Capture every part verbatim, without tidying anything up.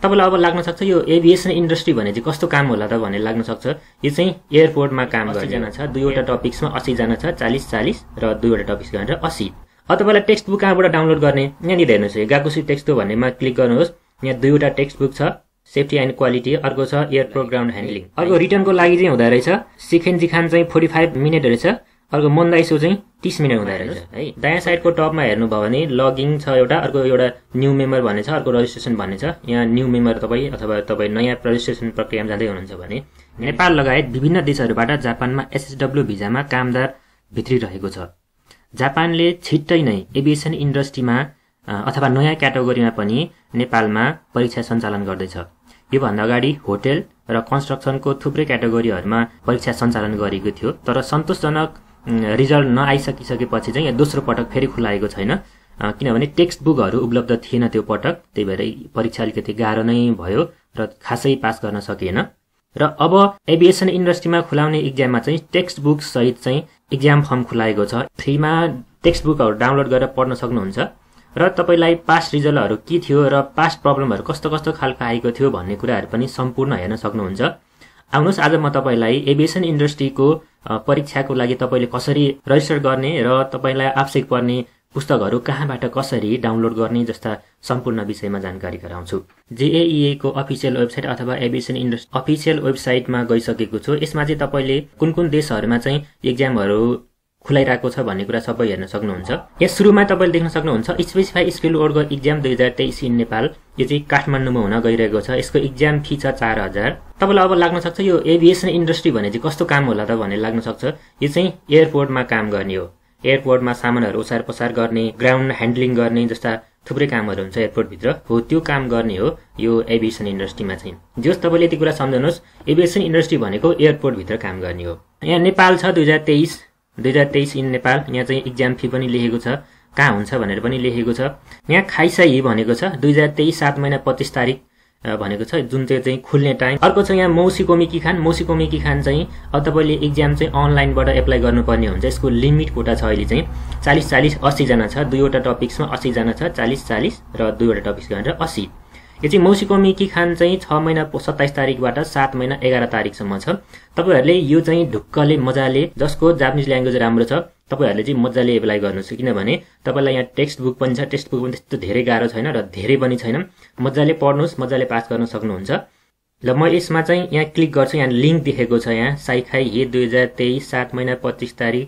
तपाईलाई अब लाग्न सक्छ यो एभिएसन इन्डस्ट्री भने चाहिँ कस्तो काम होला त भन्ने लाग्न सक्छ। यो चाहिँ एयरपोर्टमा काम गर्ने छ, दुईवटा टपिक्समा अस्सी जना छ, चालीस चालीस र दुईवटा टपिक्स गरेर अस्सी। अब तपाईलाई टेक्स्ट बुक कहाँबाट डाउनलोड गर्ने यहाँनिर हेर्नुहोस्, गाकुसी टेक्स्ट बुक भन्नेमा क्लिक गर्नुहोस्। यहाँ दुईवटा टेक्स्ट बुक छ, सेफ्टी एन्ड क्वालिटी, अर्को छ एयरपोर्ट ग्राउन्ड ह्यान्डलिङ। अर्को रिटर्नको लागि चाहिँ हुँदा रहेछ सिखेन जिखान चाहिँ फोर्टी फाइभ मिनट रहेछ, अर्को मन्दाइसो चाहिँ तीस मिनट हुँदा रहेछ है। दायाँ साइडको टपमा हेर्नुभयो भने लगिङ छ एउटा, अर्को एउटा न्यू मेम्बर भन्ने छ, अर्को रजिस्ट्रेसन भन्ने छ। यहाँ न्यू मेम्बर तपाईँ अथवा तपाईँ नयाँ रजिस्ट्रेसन प्रक्रियामा जाँदै हुनुहुन्छ भने नेपाल लगायत विभिन्न देशहरूबाट जापानमा एसएसडब्ल्यू भिजामा कामदार भित्रिरहेको छ। जापानले छिट्टै नै एभिएसन इन्डस्ट्रीमा अथवा नयाँ क्याटेगोरीमा पनि नेपालमा परीक्षा सञ्चालन गर्दैछ। योभन्दा अगाडि होटेल र कन्स्ट्रक्सनको थुप्रै क्याटेगोरीहरूमा परीक्षा सञ्चालन गरेको थियो, तर सन्तोषजनक रिजल्ट नआइसकिसकेपछि चाहिँ यहाँ दोस्रो पटक फेरि खुलाएको छैन, किनभने टेक्स्ट बुकहरू उपलब्ध थिएन त्यो पटक। त्यही भएर परीक्षा अलिकति गाह्रो नै भयो र खासै पास गर्न सकिएन। र अब एभिएसन इन्डस्ट्रीमा खुलाउने इक्जाममा चाहिँ टेक्स्ट बुक सहित चाहिँ इक्जाम फर्म खुलाएको छ। फ्रीमा टेक्स्ट बुकहरू डाउनलोड गरेर पढ्न सक्नुहुन्छ र तपाईलाई पास्ट रिजल्टहरू के थियो र पास्ट प्रब्लमहरू कस्तो कस्तो खालको आएको थियो भन्ने कुराहरू पनि सम्पूर्ण हेर्न सक्नुहुन्छ। आउनुहोस् आज म तपाईलाई एभिएसन इन्डस्ट्रीको परीक्षाको लागि तपाईले कसरी रजिस्टर गर्ने र तपाईलाई आवश्यक पर्ने पुस्तकहरू कहाँबाट कसरी डाउनलोड गर्ने जस्ता सम्पूर्ण विषयमा जानकारी गराउँछु। जेएईए को अफिसियल वेबसाइट अथवा एभिएसन इन्डस्ट्री अफिसियल वेबसाइटमा गइसकेको छु। यसमा चाहिँ तपाईले कुन कुन देशहरूमा चाहिँ एक्जामहरू खुलाइरहेको छ भन्ने कुरा सबै हेर्न सक्नुहुन्छ। यहाँ सुरुमा तपाईले देख्न सक्नुहुन्छ स्पेसिफाई स्किल वर्गको इक्जाम दुई हजार तेइस इन नेपाल। यो चाहिँ काठमाडौँमा हुन गइरहेको छ। यसको इक्जाम फी छ चार हजार। तपाईलाई अब लाग्न सक्छ यो एभिएसन इन्डस्ट्री भने चाहिँ कस्तो काम होला त भन्ने लाग्न सक्छ। यो चाहिँ एयरपोर्टमा काम गर्ने हो। एयरपोर्टमा सामानहरू ओसार पसार गर्ने, ग्राउन्ड ह्यान्डलिङ गर्ने जस्ता थुप्रै कामहरू हुन्छ एयरपोर्टभित्र, हो त्यो काम गर्ने हो यो एभिएसन इन्डस्ट्रीमा चाहिँ। जस तपाईँले यति कुरा सम्झनुहोस्, एभिएसन इन्डस्ट्री भनेको एयरपोर्टभित्र काम गर्ने हो। यहाँ नेपाल छ दुई हजार तेइस दुई हजार तेइस इन नेपाल। यहाँ चाहिँ इक्जाम फी पनि लेखेको छ, कहाँ हुन्छ भनेर पनि लेखेको छ। यहाँ खाइसाई भनेको छ दुई हजार तेइस सात महिना पच्चिस तारिक भनेको छ, जुन चाहिँ चाहिँ खुल्ने टाइम। अर्को छ यहाँ मौसिकोमी किखान। मौसिकोमी किखान चाहिँ अब तपाईँले इक्जाम चाहिँ अनलाइनबाट एप्लाई गर्नुपर्ने हुन्छ। यसको लिमिट कोटा छ अहिले चाहिँ चालीस चालीस अस्सी जना छ, दुईवटा टपिक्समा अस्सी जना छ, चालीस चालीस र दुईवटा टपिक्स गरेर अस्सी। यो चाहिँ मौसिकोमी किखान चाहिँ छ महिना सत्ताइस तारिकबाट सात महिना एघार तारिकसम्म छ। तपाईँहरूले यो चाहिँ ढुक्कले मजाले, जसको जापानिज ल्याङ्ग्वेज राम्रो छ तपाईँहरूले चाहिँ मजाले एप्लाई गर्नुहोस्, किनभने तपाईँलाई यहाँ टेक्स्ट बुक पनि छ। टेक्स्ट बुक पनि त्यस्तो धेरै गाह्रो छैन र धेरै पनि छैन। मजाले पढ्नुहोस्, मजाले पास गर्न सक्नुहुन्छ। ल म यसमा चाहिँ यहाँ क्लिक गर्छु। यहाँ लिङ्क देखेको छ, यहाँ साइखाई हे दुई हजार तेइस सात महिना पच्चिस तारिक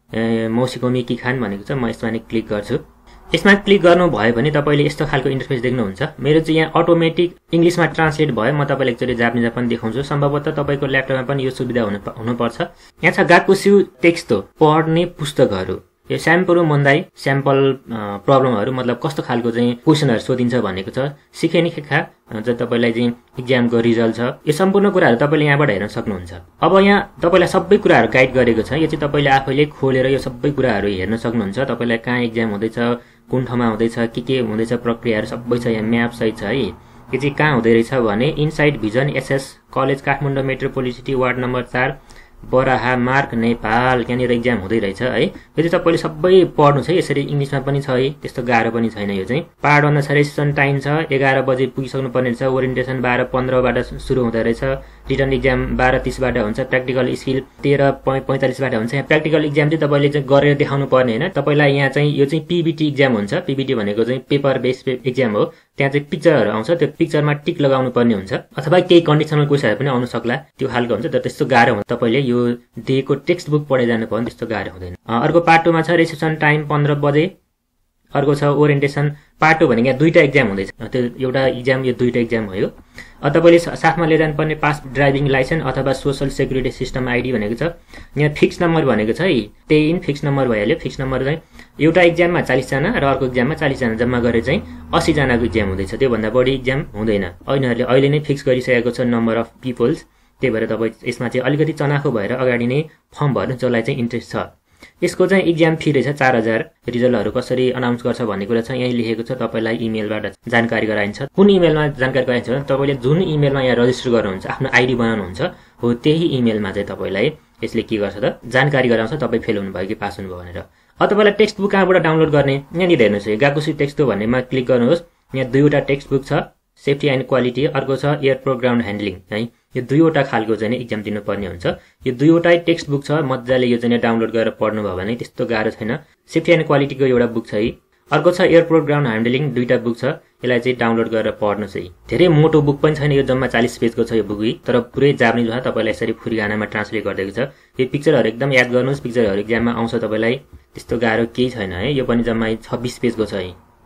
मौसिकोमी किखान भनेको छ। म यसमा नै क्लिक गर्छु। यसमा क्लिक गर्नुभयो भने तपाईँले यस्तो खालको इन्टरफेस देख्नुहुन्छ। मेरो चाहिँ यहाँ अटोमेटिक इङ्ग्लिसमा ट्रान्सलेट भयो। म तपाईँलाई एकचोटि जापानिजमा पनि देखाउँछु। सम्भवतः तपाईँको ल्यापटपमा पनि यो सुविधा हुनु हुनुपर्छ। यहाँ छ गाकुस्यु टेक्स्ट पढ्ने पुस्तकहरू। यो स्याम्पल मन्दाई स्याम्पल प्रब्लमहरू मतलब कस्तो खालको चाहिँ क्वेसनहरू सोधिन्छ भनेको छ। सिकेनी खेखा जो तपाईँलाई चाहिँ इक्जामको रिजल्ट छ। यो सम्पूर्ण कुराहरू तपाईँले यहाँबाट हेर्न सक्नुहुन्छ। अब यहाँ तपाईँलाई सबै कुराहरू गाइड गरेको छ। यो चाहिँ तपाईँले आफैले खोलेर यो सबै कुराहरू हेर्न सक्नुहुन्छ। तपाईँलाई कहाँ इक्जाम हुँदैछ, कुन ठाउँमा हुँदैछ, के के हुँदैछ, प्रक्रियाहरू सबै छ। यहाँ म्याप सहित छ है। यो चाहिँ कहाँ हुँदै रहेछ भने inside vision SS college Kathmandu मेट्रोपोलिसिटी वार्ड नम्बर चार बराहा मार्ग नेपाल। यहाँनिर इक्जाम हुँदै रहेछ है। यो चाहिँ तपाईँले सबै पढ्नु छ। यसरी इङ्ग्लिसमा पनि छ है, त्यस्तो गाह्रो पनि छैन। यो चाहिँ पार्ट अनुसार सेसन टाइम छ, एघार बजे पुगिसक्नु पर्ने रहेछ। ओरिएन्टेसन बाह्र पन्ध्रबाट सुरु हुँदो रहेछ। रिटर्न इक्जाम बाह्र तिसबाट हुन्छ। प्र्याक्टिकल स्किल तेह्र पैँतालिसबाट हुन्छ। यहाँ प्र्याक्टिकल इक्जाम चाहिँ तपाईँले चाहिँ गरेर देखाउनु पर्ने होइन। तपाईँलाई यहाँ चाहिँ यो चाहिँ पिबिटी इक्जाम हुन्छ। पिबिटी भनेको चाहिँ पेपर बेस्ड इक्जाम हो। त्यहाँ चाहिँ पिक्चरहरू आउँछ, त्यो पिक्चरमा टिक लगाउनु पर्ने हुन्छ अथवा केही कन्डिसनल क्वेसनहरू पनि आउन सक्ला, त्यो खालको हुन्छ। तर त्यस्तो गाह्रो हुन्छ। तपाईँले यो दिएको टेक्स्ट बुक पढेर जानु पर्ने, त्यस्तो गाह्रो हुँदैन। अर्को पार्ट टूमा छ रिसेप्सन टाइम पन्ध्र बजे। अर्को छ ओरिएन्टेसन पार्ट टू भनेको यहाँ दुईवटा इक्जाम हुँदैछ। त्यो एउटा इक्जाम, यो दुईवटा इक्जाम हो। यो तपाईँले साथमा लिएर जानुपर्ने पास ड्राइभिङ लाइसेन्स अथवा सोसल सेक्युरिटी सिस्टम आइडी भनेको छ। यहाँ फिक्स नम्बर भनेको छ है, त्यही इन फिक्स नम्बर भइहाल्यो। फिक्स नम्बर चाहिँ एउटा इक्जाममा चालिसजना र अर्को इक्जाममा चालिसजना जम्मा गरेर चाहिँ अस्सीजनाको इक्जाम हुँदैछ। त्योभन्दा बढी इक्जाम हुँदैन। यिनीहरूले अहिले नै फिक्स गरिसकेको छ नम्बर अफ पिपल्स। त्यही भएर तपाईँ यसमा चाहिँ अलिकति चनाखो भएर अगाडि नै फर्म भर्नु, जसलाई चाहिँ इन्ट्रेस्ट छ। यसको चाहिँ इक्जाम फी रहेछ चार हजार। रिजल्टहरू कसरी अनाउन्स गर्छ भन्ने कुरा छ यहीँ लेखेको छ। तपाईँलाई इमेलबाट जानकारी गराइन्छ। कुन इमेलमा जानकारी गराइन्छ भने तपाईँले जुन इमेलमा यहाँ रजिस्टर गर्नुहुन्छ, आफ्नो आइडी बनाउनुहुन्छ, हो त्यही इमेलमा चाहिँ तपाईँलाई यसले के गर्छ त जानकारी गराउँछ तपाईँ फेल हुनुभयो कि पास हुनुभयो भनेर। अब तपाईँलाई टेक्स्ट बुक कहाँबाट डाउनलोड गर्ने यहाँनिर हेर्नुहोस्। गाकुसी टेक्स्ट बुक भन्नेमा क्लिक गर्नुहोस्। यहाँ दुईवटा टेक्स्ट बुक छ, सेफ्टी एन्ड क्वालिटी, अर्को छ एयरपोर्ट ग्राउन्ड ह्यान्डलिङ है। यो दुईवटा खालको चाहिँ इक्जाम दिनुपर्ने हुन्छ। यो दुईवटै टेक्स्ट बुक छ, मजाले यो चाहिँ डाउनलोड गरेर पढ्नुभयो भने त्यस्तो गाह्रो छैन। सेफ्टी एन्ड क्वालिटीको एउटा बुक छ है। अर्को छ एयरपोर्ट ग्राउन्ड ह्यान्डलिङ, दुईटा बुक छ, यसलाई चाहिँ डाउनलोड गरेर पढ्नु चाहिँ। धेरै मोटो बुक पनि छैन, यो जम्मा चालीस पेजको छ यो बुक, तर पुरै जापानिज भाषा तपाईँलाई यसरी फुरिगानामा ट्रान्सलेट गरिदिएको छ। यो पिक्चरहरू एकदम याद गर्नुहोस्, पिक्चरहरू एक्जाममा आउँछ तपाईँलाई, त्यस्तो गाह्रो केही छैन है। यो पनि जम्मा छब्बिस पेजको छ है,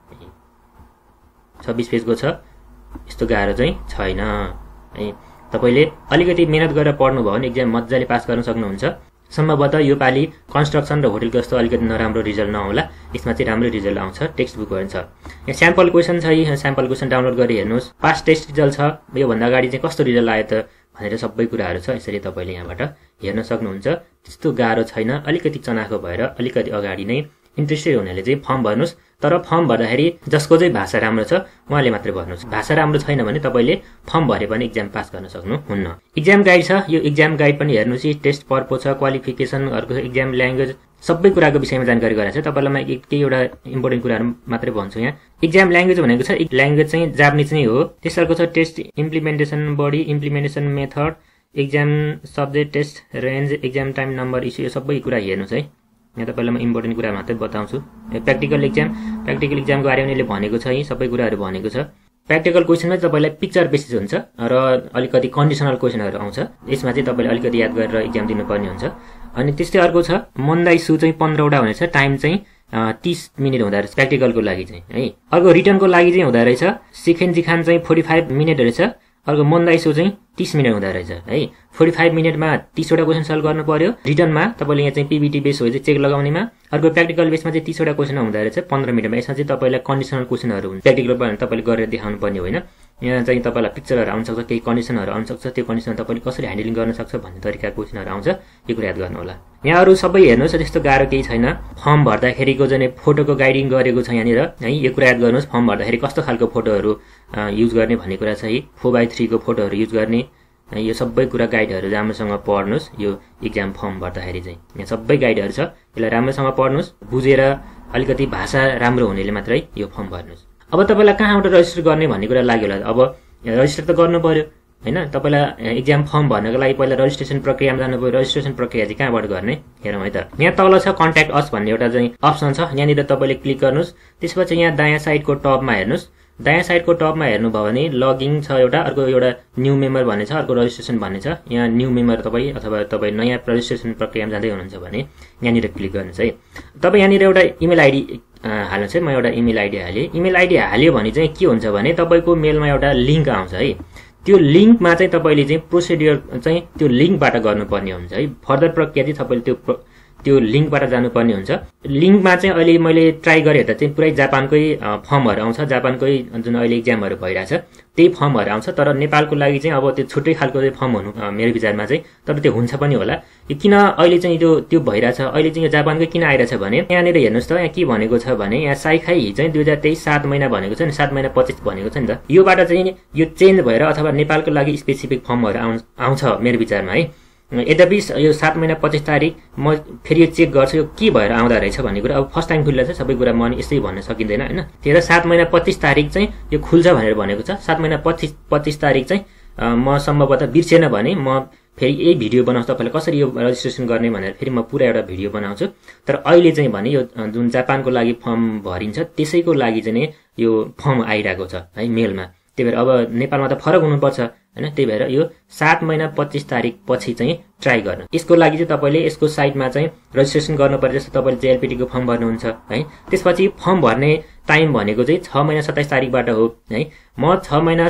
छब्बिस पेजको छ, यस्तो गाह्रो चाहिँ छैन है। तपाईँले अलिकति मेहनत गरेर पढ्नुभयो भने एक्जाम मजाले पास गर्न सक्नुहुन्छ। सम्भवतः यो पालि कन्स्ट्रक्सन र होटलको जस्तो अलिकति नराम्रो रिजल्ट नआउला, यसमा चाहिँ राम्रो रिजल्ट आउँछ। टेक्स्ट बुक हुन्छ। यहाँ स्याम्पल क्वेसन छ, यहाँ स्याम्पल क्वेसन डाउनलोड गरी हेर्नुहोस्। पास टेस्ट रिजल्ट छ, योभन्दा अगाडि चाहिँ कस्तो रिजल्ट आयो त भनेर सबै कुराहरू छ, यसरी तपाईँले यहाँबाट हेर्न सक्नुहुन्छ। त्यस्तो गाह्रो छैन, अलिकति चनाखो भएर अलिकति अगाडि नै इन्ट्रेस्टेड हुनेले चाहिँ फर्म भर्नुहोस्। तर फर्म भर्दाखेरि जसको चाहिँ भाषा राम्रो छ उहाँले मात्रै भर्नुहोस्। भाषा राम्रो छैन भने तपाईँले फर्म भरे पनि एक्जाम पास गर्न सक्नुहुन्न। एक्जाम गाइड छ, यो एक्जाम गाइड पनि हेर्नुहोस्। टेस्ट पर्पज छ, क्वालिफिकेसन, अर्को एक्जाम ल्याङ्ग्वेज, सबै कुराको विषयमा जानकारी गराएको छ। तपाईँलाई म केही एउटा इम्पोर्टेन्ट कुराहरू मात्रै भन्छु। यहाँ एक्जाम ल्याङ्ग्वेज भनेको छ, ल्याङ्ग्वेज चाहिँ जापानिज नै हो। त्यसको छ test implementation body, implementation method, exam subject, test range, exam time, number, issue, यो सबै कुरा हेर्नुहोस् है। यहाँ तपाईँलाई म इम्पोर्टेन्ट कुरा मात्रै बताउँछु। प्र्याक्टिकल एक्जाम, प्र्याक्टिकल एक्जामको बारेमा यसले भनेको छ, यी सबै कुराहरू भनेको छ। प्र्याक्टिकल क्वेसनमा तपाईँलाई पिक्चर बेसिस हुन्छ र अलिकति कन्डिसनल क्वेसनहरू आउँछ, यसमा चाहिँ तपाईँले अलिकति याद गरेर एक्जाम दिनुपर्ने हुन्छ। अनि त्यस्तै अर्को छ मन्दाई सु चाहिँ पन्ध्रवटा हुनेछ, टाइम चाहिँ तीस मिनट हुँदो रहेछ प्र्याक्टिकलको लागि चाहिँ है। अर्को रिटर्नको लागि चाहिँ हुँदो रहेछ सिखेन जिखान चाहिँ फोर्टी फाइभ मिनट रहेछ, अर्को मन्दाई सु चाहिँ तीस मिनट हुँदो रहेछ है। फोर्टी फाइभ मिनटमा तीसवटा क्वेसन सल्भ गर्नु पर्यो। रिटर्नमा तपाईँले यहाँ चाहिँ पिबिटी बेस हो चाहिँ चेक लगाउनेमा, अर्को प्र्याक्टिकल बेसमा चाहिँ तीसवटा क्वेसन हुँदो रहेछ पन्ध्र मिनटमा। यसमा चाहिँ तपाईँलाई कन्डिसनल क्वेसनहरू हुन्छ, प्र्याक्टिकल पनि तपाईँले गरेर देखाउनु पर्ने होइन। यहाँ चाहिँ तपाईँलाई पिक्चरहरू आउन सक्छ, केही कन्डिसनहरू आउन सक्छ, त्यो कन्डिसन तपाईँले कसरी ह्यान्डलिङ गर्न सक्छ भन्ने तरिकाको क्वेसनहरू आउँछ, यो कुरा याद गर्नु होला। यहाँ अरू सबै हेर्नुहोस्, त्यस्तो गाह्रो केही छैन। फर्म भर्दाखेरिको चाहिँ फोटोको गाइडिङ गरेको छ यहाँनिर है, यो कुरा याद गर्नुहोस्। फर्म भर्दाखेरि कस्तो खालको फोटोहरू युज गर्ने भन्ने कुरा छ है, फोर बाई थ्रीको फोटोहरू युज गर्ने, यो सबै कुरा गाइडहरू राम्रोसँग पढ्नुहोस्। यो एक्जाम फर्म भर्दाखेरि चाहिँ यहाँ सबै गाइडहरू छ, यसलाई राम्रोसँग पढ्नुहोस्, बुझेर अलिकति भाषा राम्रो हुनेले मात्रै यो फर्म भर्नुहोस्। अब तपाईँलाई कहाँबाट रजिस्टर गर्ने भन्ने कुरा लाग्यो होला। अब रजिस्टर त गर्नु पर्यो होइन, तपाईँलाई एक्जाम फर्म भर्नको लागि पहिला रजिस्ट्रेसन प्रक्रियामा जानु पर्यो। रजिस्ट्रेसन प्रक्रिया चाहिँ कहाँबाट गर्ने हेरौँ है त। यहाँ तल छ कन्ट्याक्ट अस भन्ने एउटा चाहिँ अप्सन छ, यहाँनिर तपाईँले क्लिक गर्नुहोस्। त्यसपछि यहाँ दायाँ साइडको टपमा हेर्नुहोस्, दायाँ साइडको टपमा हेर्नुभयो भने लगिङ छ एउटा, अर्को एउटा न्यू मेम्बर भन्ने छ, अर्को रजिस्ट्रेसन भन्ने छ। यहाँ न्यू मेम्बर तपाईँ अथवा तपाईँ नयाँ रजिस्ट्रेसन प्रक्रियामा जाँदै हुनुहुन्छ भने यहाँनिर क्लिक गर्नुहोस् है। तपाईँ यहाँनिर एउटा इमेल आइडी हाल्नुहोस् है। म एउटा इमेल आइडी हालेँ। इमेल आइडी हाल्यो भने चाहिँ के हुन्छ भने तपाईँको मेलमा एउटा लिङ्क आउँछ है, त्यो लिङ्कमा चाहिँ तपाईँले चाहिँ प्रोसिड्युर चाहिँ त्यो लिङ्कबाट गर्नुपर्ने हुन्छ है। फर्दर प्रक्रिया चाहिँ तपाईँले त्यो त्यो लिङ्कबाट जानुपर्ने हुन्छ। लिङ्कमा चाहिँ अहिले मैले ट्राई गरेँ हेर्दा चाहिँ पुरै जापानकै फर्महरू आउँछ, जापानकै जुन अहिले एक्जामहरू भइरहेछ त्यही फर्महरू आउँछ। तर नेपालको लागि चाहिँ अब त्यो छुट्टै खालको चाहिँ फर्म हुनु मेरो विचारमा चाहिँ, तर त्यो हुन्छ पनि होला। यो किन अहिले चाहिँ त्यो त्यो भइरहेछ, अहिले चाहिँ यो जापानकै किन आइरहेछ भने यहाँनिर हेर्नुहोस् त, यहाँ के भनेको छ भने यहाँ साइखाई चाहिँ दुई हजार तेइस सात महिना भनेको छ नि, सात महिना पच्चिस भनेको छ नि त। योबाट चाहिँ यो चेन्ज भएर अथवा नेपालको लागि स्पेसिफिक फर्महरू आउ आउँछ मेरो विचारमा है। यद्यपि यो सात महिना पच्चिस तारिक म फेरि यो चेक गर्छु यो के भएर आउँदा रहेछ भन्ने कुरा। अब फर्स्ट टाइम खुल्दा चाहिँ सबै कुरा म यस्तै भन्न सकिँदैन होइन। त्यही भएर सात महिना पच्चिस तारिक चाहिँ यो खुल्छ भनेर भनेको छ। सात महिना पच्चिस पच्चिस तारिक चाहिँ म सम्भवतः बिर्सेन भने म फेरि यही भिडियो बनाउँछु तपाईँलाई कसरी यो रजिस्ट्रेसन गर्ने भनेर फेरि म पुरा एउटा भिडियो बनाउँछु। तर अहिले चाहिँ भने यो जुन जापानको लागि फर्म भरिन्छ त्यसैको लागि चाहिँ यो फर्म आइरहेको छ है मेलमा। त्यही भएर अब नेपालमा त फरक हुनुपर्छ होइन। त्यही भएर यो सात महिना पच्चिस तारिक पछि चाहिँ ट्राई गर्नु। यसको लागि चाहिँ तपाईँले यसको साइटमा चाहिँ रजिस्ट्रेसन गर्नुपर्छ। जस्तो तपाईँले जेएलपिटीको फर्म भर्नुहुन्छ है, त्यसपछि फर्म भर्ने टाइम भनेको चाहिँ छ महिना सत्ताइस तारिकबाट हो है। म छ महिना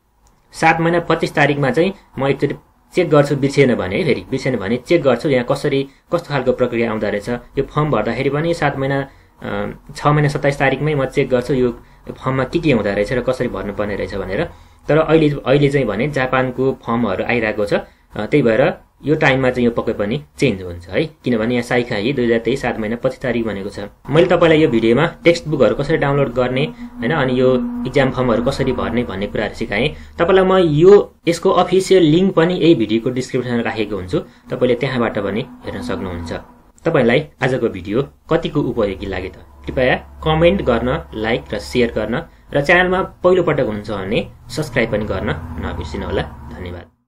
सात महिना पच्चिस तारिकमा चाहिँ म एकचोटि चेक गर्छु, बिर्सेन भने फेरि बिर्सेन भने चेक गर्छु यहाँ कसरी कस्तो खालको प्रक्रिया आउँदो रहेछ। यो फर्म भर्दाखेरि पनि सात महिना छ महिना सत्ताइस तारिकमै म चेक गर्छु यो फर्ममा के के हुँदो रहेछ र कसरी भर्नुपर्ने रहेछ भनेर। तर अहिले अहिले चाहिँ भने जापानको फर्महरू आइरहेको छ, त्यही भएर यो टाइममा चाहिँ यो पक्कै पनि चेन्ज हुन्छ है। किनभने यहाँ साइखाई दुई हजार तेइस सात महिना पच्चिस तारिक भनेको छ। मैले तपाईँलाई यो भिडियोमा टेक्स्ट बुकहरू कसरी डाउनलोड गर्ने होइन, अनि यो इक्जाम फर्महरू कसरी भर्ने भन्ने कुराहरू सिकाएँ तपाईँलाई। म यो यसको अफिसियल लिङ्क पनि यही भिडियोको डिस्क्रिप्सनमा राखेको हुन्छु, तपाईँले त्यहाँबाट पनि हेर्न सक्नुहुन्छ। तपाईँलाई आजको भिडियो कतिको उपयोगी लाग्यो त कृपया कमेन्ट गर्न, लाइक र सेयर गर्न र च्यानलमा पहिलो पटक हुनुहुन्छ भने सब्स्क्राइब पनि गर्न नबिर्सिनु होला। धन्यवाद।